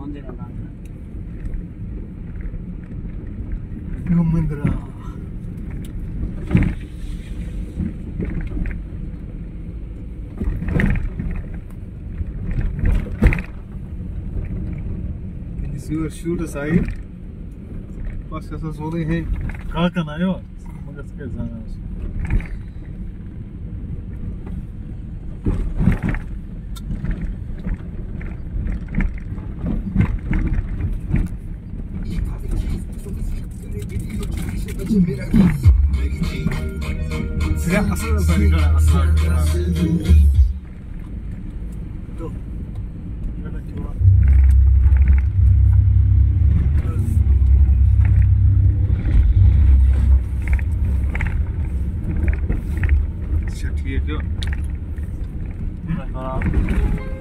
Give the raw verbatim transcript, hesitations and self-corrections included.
मंदिर है मंदिर shoot side pas essas rollen heen kakan ayo magas ke zana ya asal dari kana asal to yana kiwa ठीक है